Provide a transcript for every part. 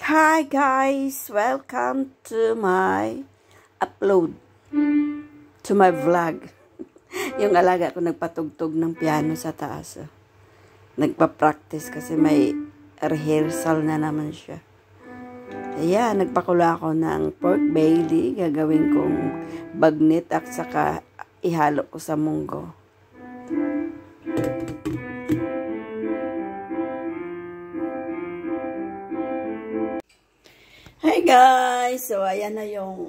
Hi guys! Welcome to my upload, to my vlog. Yung alaga ko nagpatugtog ng piano sa taas. Nagpa-practice kasi may rehearsal na naman siya. Ayan, nagpakulo ako ng pork belly. Gagawin kong bagnit at saka ihalo ko sa munggo. Hi guys! So, ayan na yung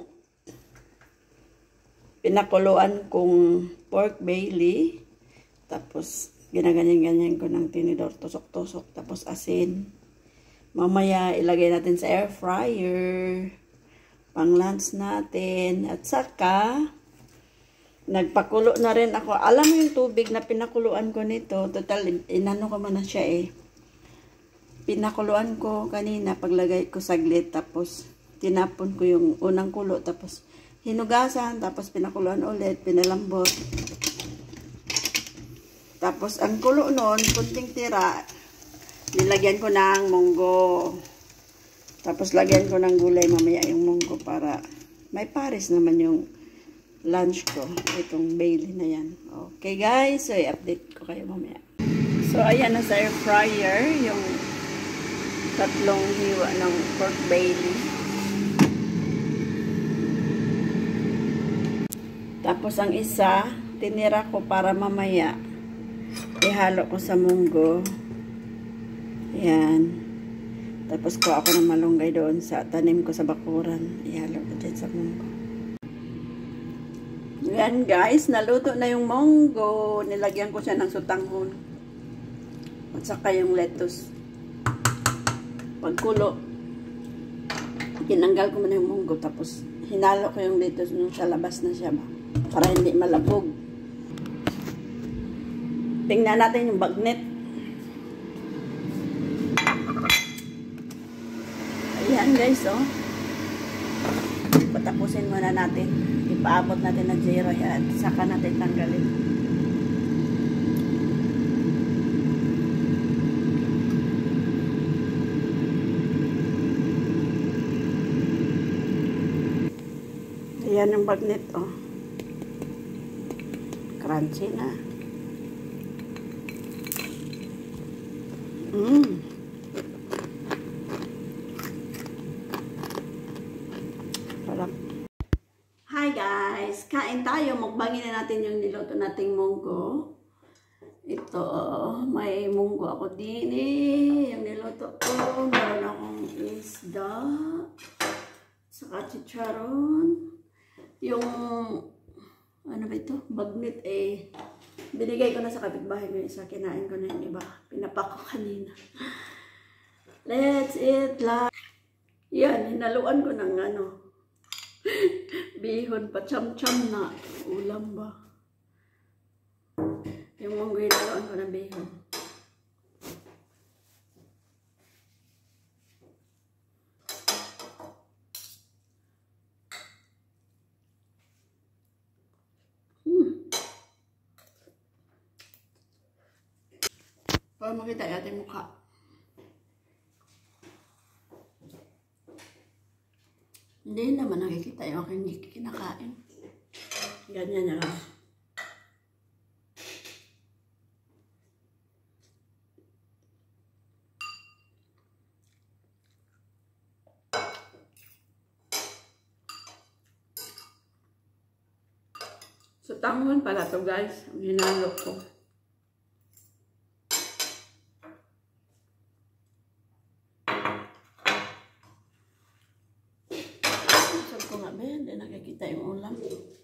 pinakuluan kong pork belly. Tapos, ginaganyan-ganyan ko ng tinidor, tusok-tusok. Tapos, asin. Mamaya, ilagay natin sa air fryer. Pang lunch natin. At saka, nagpakulo na rin ako. Alam mo yung tubig na pinakuluan ko nito. Total, inano ko na siya eh. Pinakuluan ko kanina, paglagay ko saglit, tapos tinapon ko yung unang kulo, tapos hinugasan, tapos pinakuluan ulit, pinalambot. Tapos ang kulo nun, kunting tira, nilagyan ko ng munggo. Tapos lagyan ko ng gulay mamaya yung munggo para may pares naman yung lunch ko. Itong Bailey na yan. Okay guys, so i-update ko kayo mamaya. So ayan na sa air fryer, yung tatlong hiwa ng pork belly. Tapos ang isa, tinira ko para mamaya ihalo ko sa munggo. Ayan. Tapos kuha ako ng malunggay doon sa tanim ko sa bakuran. Ihalo ko dyan sa munggo. Ayan guys, naluto na yung munggo. Nilagyan ko siya ng sutanghon. At saka yung lettuce. Pagkulo, tinanggal ko muna yung munggo, tapos hinalo ko yung lettuce nung sa labas na siya ba, para hindi malabog. Tingnan natin yung bagnet. Ayan guys, oh. Patapusin muna natin. Ipaabot natin na 0 yan. Saka natin tanggalin. Ayan yung bagnet, oh. Crunchy na. Sarap. Hi guys! Kain tayo. Mukbangin na natin yung niluto nating munggo. Ito, may munggo ako din eh. Yung niluto ko. Meron akong isda. Saka chicharon. Yung, ano ba ito? Bagnet eh. Binigay ko na sa kapitbahay ko isa. Kinain ko na yung iba. Pinapak ko kanina. Let's eat lang. Yan, hinaluan ko ng ano. Bihon pa. Cham-cham na. Ulam ba? Yung munggo hinaluan ko ng bihon. Para makita yung ating mukha. Hindi naman nakikita yung aking kinakain. Ganyan na lang. So, tanghon pala to guys. Ang hinalo ko. Hindi nakikita yung ulam.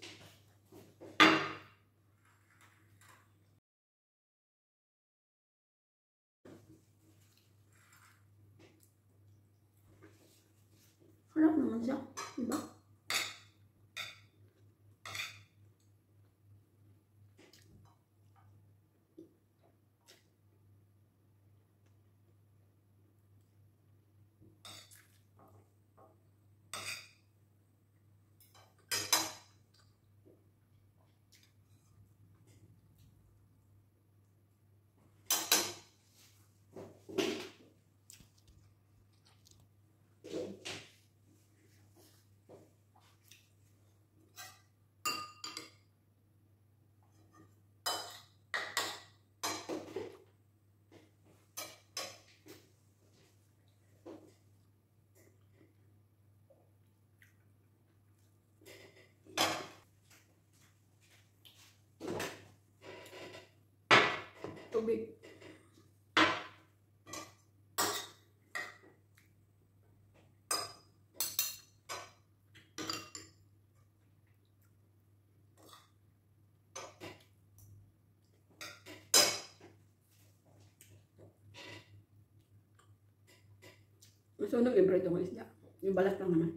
Harap naman siya. Diba? tubig. Masunog yung prito ng isda. Yung balat lang naman.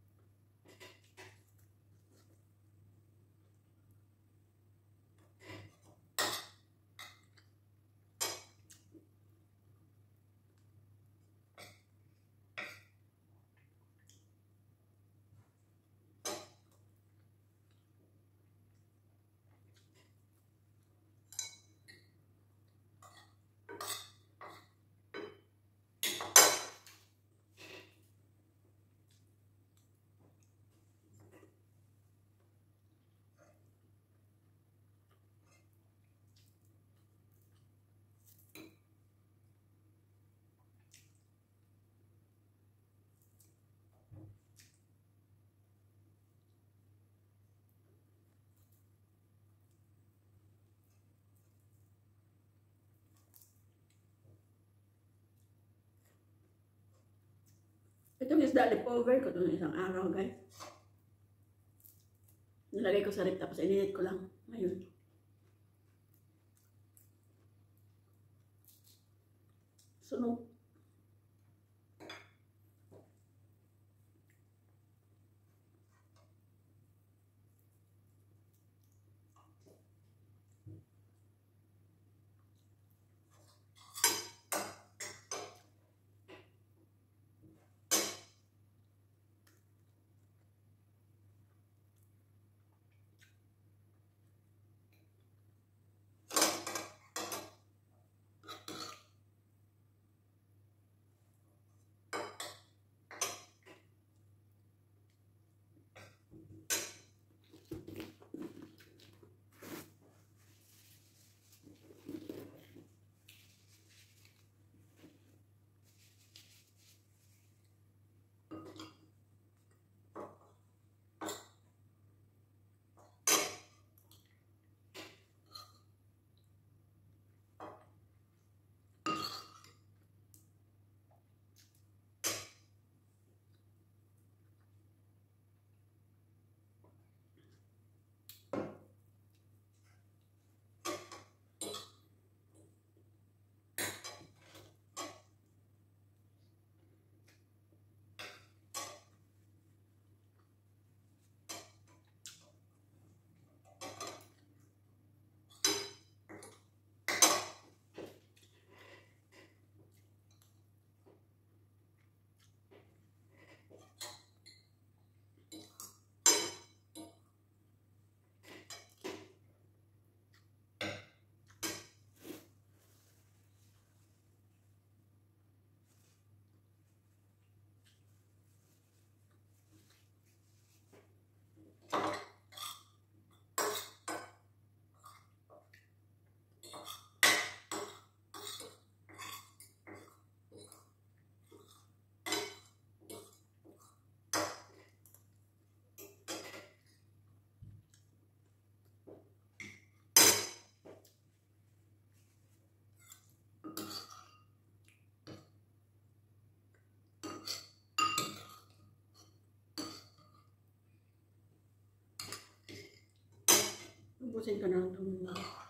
Itong isda leftover ko itong isang araw, guys. Nilagay ko sa rep tapos ininit ko lang. Ngayon. Sunog. Ubusin ka na lang itong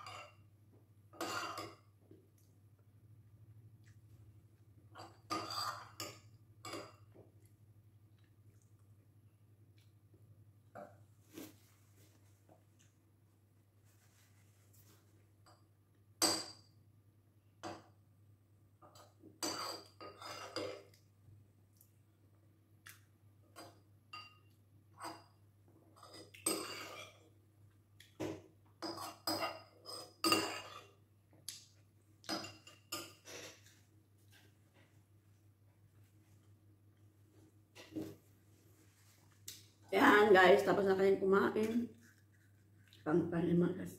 yan guys, tapos na kayong kumain. Pang-panimagas.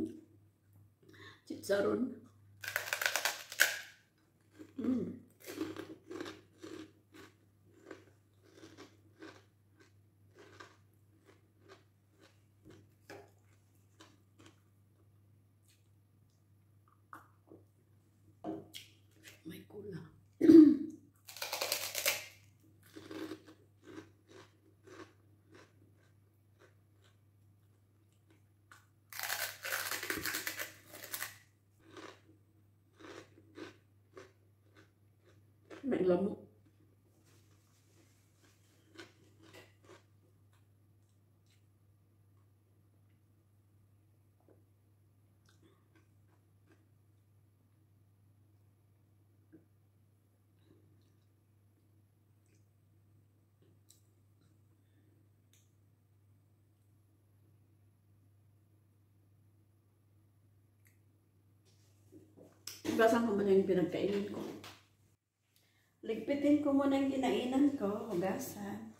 Chicharon. may lamok. Hugasan ko muna yung pinagkainin ko. Ligpitin ko muna yung kinainan ko. Hugasan.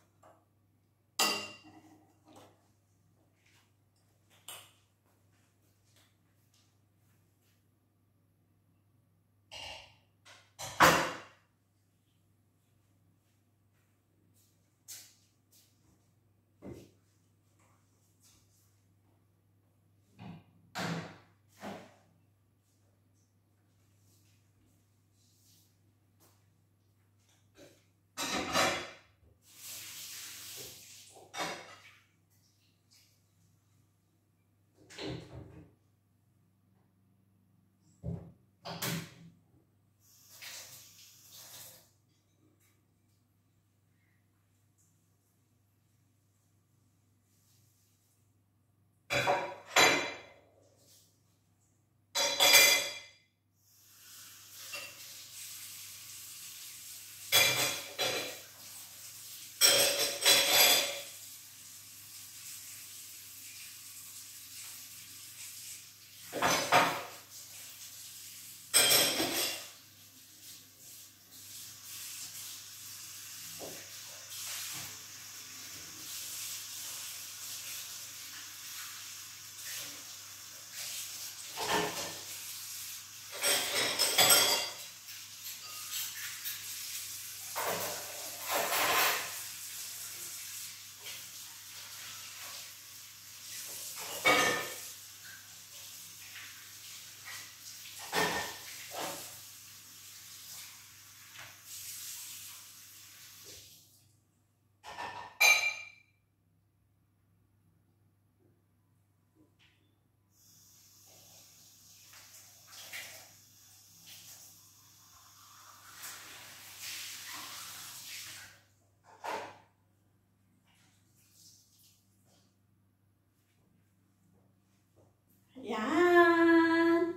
Yan.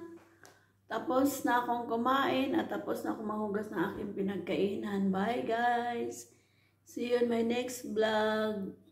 Tapos na akong kumain at tapos na akong mahugas ng aking pinagkainan. Bye guys. See you in my next vlog.